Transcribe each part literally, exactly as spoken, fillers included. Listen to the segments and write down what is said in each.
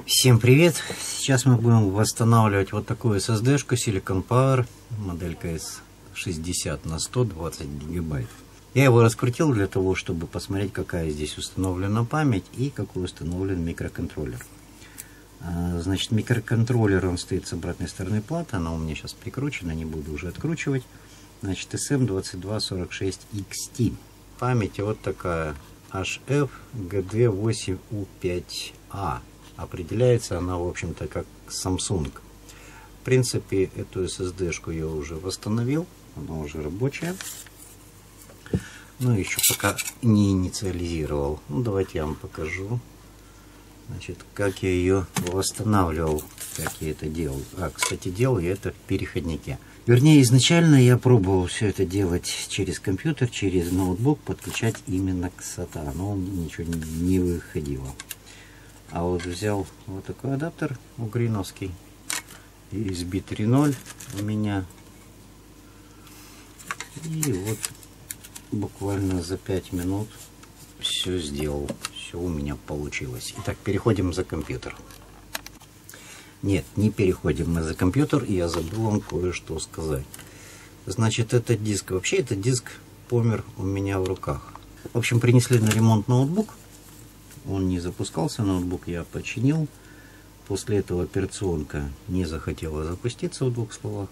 Всем привет! Сейчас мы будем восстанавливать вот такую эс эс ди-шку Silicon Power, моделька эс шестьдесят на сто двадцать гигабайт. Я его раскрутил для того, чтобы посмотреть, какая здесь установлена память и какой установлен микроконтроллер. Значит, микроконтроллер, он стоит с обратной стороны платы, она у меня сейчас прикручена, не буду уже откручивать. Значит, эс эм двадцать два сорок шесть икс ти. Память вот такая, эйч эф джи ди восемь у пять а. Определяется она, в общем-то, как Samsung. В принципе, эту эс эс ди-шку я уже восстановил, она уже рабочая. Но еще пока не инициализировал. Ну, давайте я вам покажу, значит, как я ее восстанавливал, как я это делал. А, кстати, делал я это в переходнике. Вернее, изначально я пробовал все это делать через компьютер, через ноутбук, подключать именно к сата, но ничего не выходило. А вот взял вот такой адаптер угриновский, ю эс би три ноль у меня. И вот буквально за пять минут все сделал. Все у меня получилось. Итак, переходим за компьютер. Нет, не переходим мы за компьютер, и я забыл вам кое-что сказать. Значит, этот диск, вообще этот диск помер у меня в руках. В общем, принесли на ремонт ноутбук. Он не запускался, ноутбук я починил. После этого операционка не захотела запуститься, в двух словах.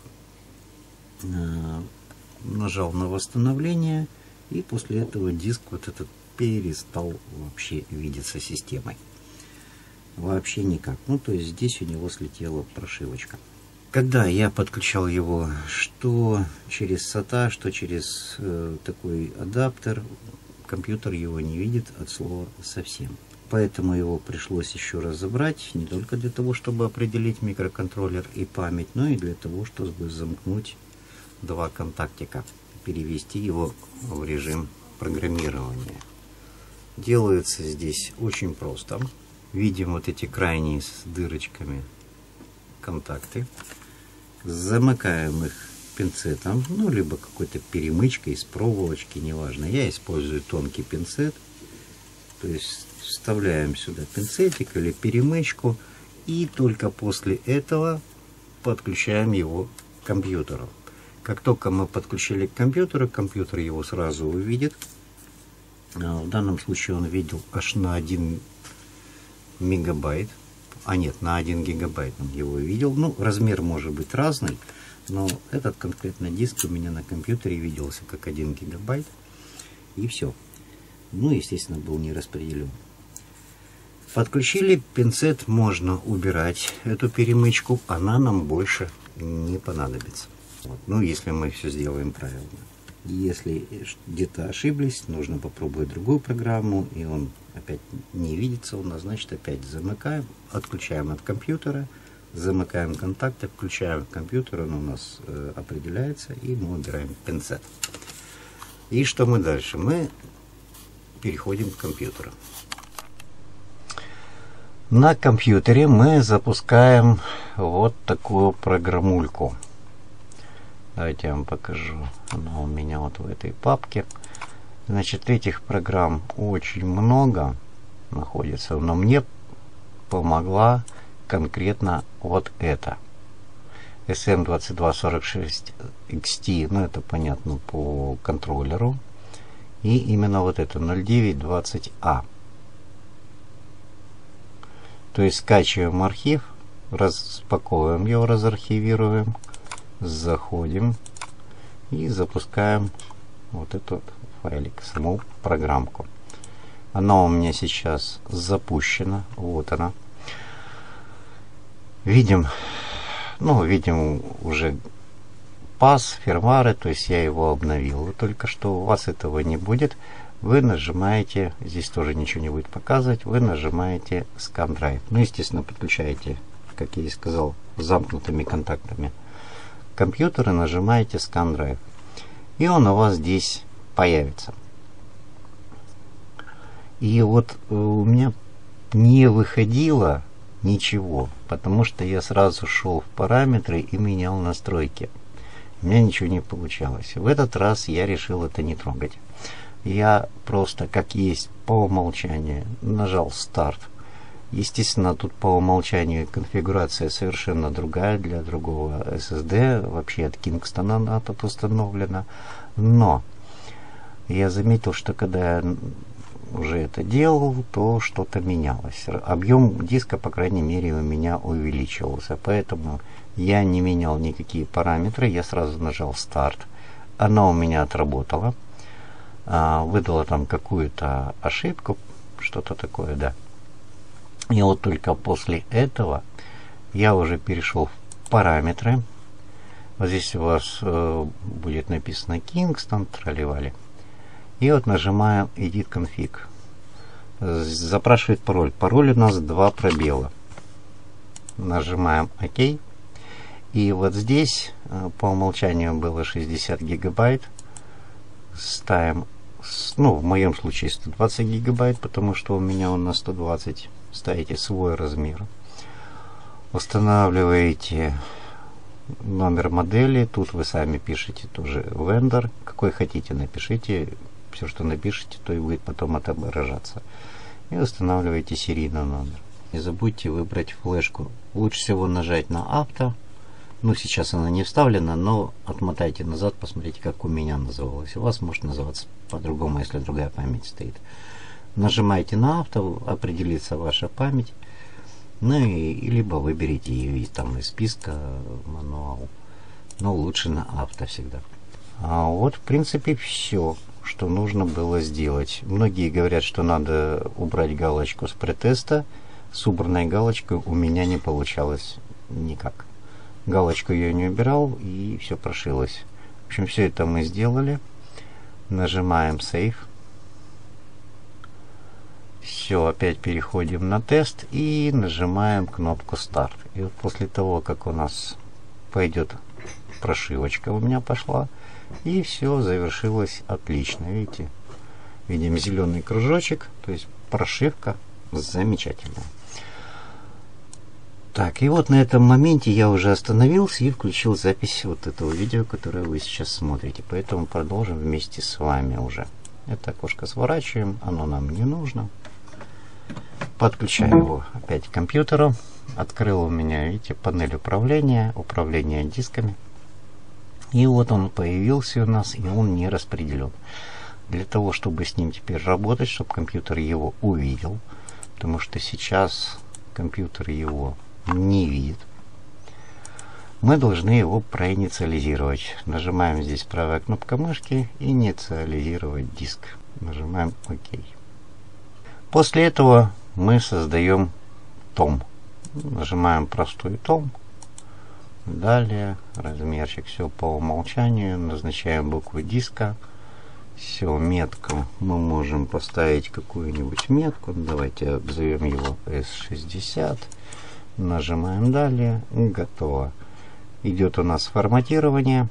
Нажал на восстановление, и после этого диск вот этот перестал вообще видеться системой. Вообще никак. Ну, то есть здесь у него слетела прошивочка. Когда я подключал его, что через сата, что через э, такой адаптер, компьютер его не видит от слова совсем. Поэтому его пришлось еще раз забрать, не только для того, чтобы определить микроконтроллер и память, но и для того, чтобы замкнуть два контактика, перевести его в режим программирования. Делается здесь очень просто. Видим вот эти крайние с дырочками контакты. Замыкаем их пинцетом, ну, либо какой-то перемычкой из проволочки, неважно. Я использую тонкий пинцет. То есть вставляем сюда пинцетик или перемычку, и только после этого подключаем его к компьютеру. Как только мы подключили к компьютеру, компьютер его сразу увидит. В данном случае он видел аж на один мегабайт. А нет, на один гигабайт он его видел. Ну, размер может быть разный, но этот конкретно диск у меня на компьютере виделся как один гигабайт. И все. Ну, естественно, был не распределен. Подключили, пинцет можно убирать, эту перемычку, она нам больше не понадобится. Вот. Ну, если мы все сделаем правильно. Если где-то ошиблись, нужно попробовать другую программу, и он опять не видится у нас, значит, опять замыкаем, отключаем от компьютера, замыкаем контакты, включаем компьютер, он у нас э, определяется, и мы убираем пинцет. И что мы дальше? Мы переходим к компьютеру. На компьютере мы запускаем вот такую программульку. Давайте я вам покажу. Она у меня вот в этой папке. Значит, этих программ очень много находится, но мне помогла конкретно вот эта. эс эм двадцать два сорок шесть икс ти, ну это понятно по контроллеру. И именно вот это ноль девять двадцать а. То есть скачиваем архив, распаковываем его, разархивируем, заходим и запускаем вот этот файлик, саму программку. Она у меня сейчас запущена. Вот она. Видим, ну, видим уже пас, фирмвары, то есть я его обновил. Только что у вас этого не будет. Вы нажимаете, здесь тоже ничего не будет показывать, вы нажимаете Scan Drive. Ну, естественно, подключаете, как я и сказал, замкнутыми контактами компьютера, нажимаете Scan Drive. И он у вас здесь появится. И вот у меня не выходило ничего, потому что я сразу шел в параметры и менял настройки. У меня ничего не получалось. В этот раз я решил это не трогать. Я просто, как есть по умолчанию, нажал старт Естественно, тут по умолчанию конфигурация совершенно другая, для другого эс эс ди, вообще от Kingston она тут установлена. Но я заметил, что когда я уже это делал, то что-то менялось. Объем диска, по крайней мере, у меня увеличивался. Поэтому я не менял никакие параметры. Я сразу нажал старт. Она у меня отработала. Выдала там какую-то ошибку. Что-то такое, да. И вот только после этого я уже перешел в параметры. Вот здесь у вас э, будет написано Kingston, тролливали. И вот нажимаем Edit Config. Запрашивает пароль. Пароль у нас два пробела. Нажимаем ОК. И вот здесь э, по умолчанию было шестьдесят гигабайт. Ставим, ну в моем случае сто двадцать гигабайт, потому что у меня он на сто двадцать. Ставите свой размер. Устанавливаете номер модели. Тут вы сами пишете тоже vendor. Какой хотите, напишите. Все, что напишите, то и будет потом отображаться. И устанавливаете серийный номер. Не забудьте выбрать флешку. Лучше всего нажать на авто. Ну, сейчас она не вставлена, но отмотайте назад, посмотрите, как у меня называлась. У вас может называться по-другому, если другая память стоит. Нажимаете на авто, определится ваша память. Ну и либо выберите ее из, там, из списка мануал. Но лучше на авто всегда. А вот в принципе все, что нужно было сделать. Многие говорят, что надо убрать галочку с претеста. С убранной галочкой у меня не получалось никак. Галочку я не убирал, и все прошилось. В общем, все это мы сделали. Нажимаем Save. Все, опять переходим на тест и нажимаем кнопку Start. И вот после того, как у нас пойдет прошивочка, у меня пошла, и все завершилось отлично. Видите, видим зеленый кружочек, то есть прошивка замечательная. Так, и вот на этом моменте я уже остановился и включил запись вот этого видео, которое вы сейчас смотрите. Поэтому продолжим вместе с вами уже. Это окошко сворачиваем, оно нам не нужно. Подключаю его опять к компьютеру. Открыл у меня, видите, панель управления, управление дисками. И вот он появился у нас, и он не распределен. Для того, чтобы с ним теперь работать, чтобы компьютер его увидел, потому что сейчас компьютер его не видит, мы должны его проинициализировать. Нажимаем здесь правая кнопка мышки, инициализировать диск. Нажимаем ОК. После этого мы создаем том. Нажимаем простой том. Далее размерчик, все по умолчанию. Назначаем букву диска. Все, метку мы можем поставить какую-нибудь метку. Давайте обзовем его эс шестьдесят. Нажимаем далее. Готово. Идет у нас форматирование.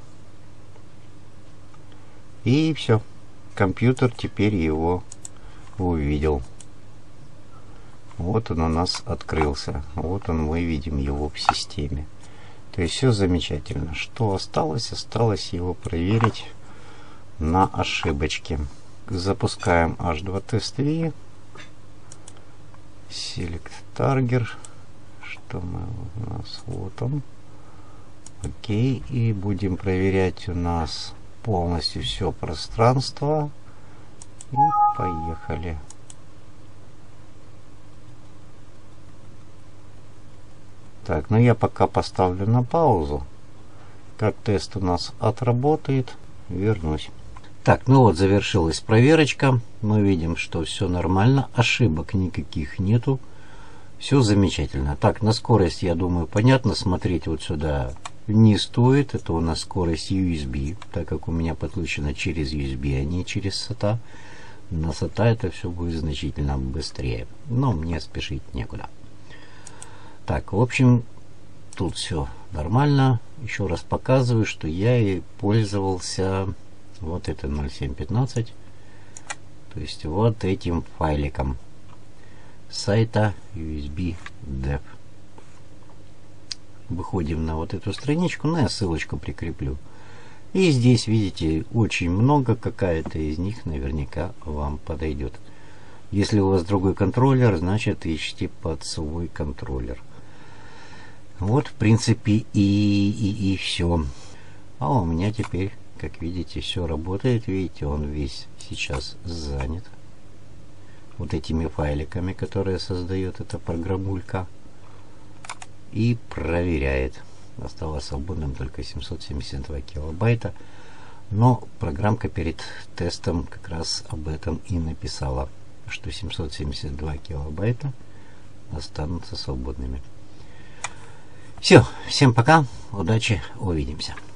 И все. Компьютер теперь его увидел. Вот он у нас открылся. Вот он, мы видим его в системе. То есть все замечательно. Что осталось? Осталось его проверить на ошибочки. Запускаем эйч два тест ви. Select Target. Что мы у нас? Вот он. Окей. И будем проверять у нас полностью все пространство. И поехали. Так, ну я пока поставлю на паузу. Как тест у нас отработает, вернусь. Так, ну вот завершилась проверочка. Мы видим, что все нормально, ошибок никаких нету. Все замечательно. Так, на скорость, я думаю, понятно. Смотреть вот сюда не стоит. Это у нас скорость ю эс би, так как у меня подключено через ю эс би, а не через сата. На сата это все будет значительно быстрее. Но мне спешить некуда. Так, в общем, тут все нормально. Еще раз показываю, что я и пользовался вот это ноль семь пятнадцать. То есть вот этим файликом сайта ю эс би dev. Выходим на вот эту страничку, ну я ссылочку прикреплю. И здесь, видите, очень много, какая-то из них наверняка вам подойдет. Если у вас другой контроллер, значит ищите под свой контроллер. Вот, в принципе, и, и, и все. А у меня теперь, как видите, все работает. Видите, он весь сейчас занят вот этими файликами, которые создает эта программулька. И проверяет. Осталось свободным только семьсот семьдесят два килобайта. Но программка перед тестом как раз об этом и написала, что семьсот семьдесят два килобайта останутся свободными. Все, всем пока, удачи, увидимся.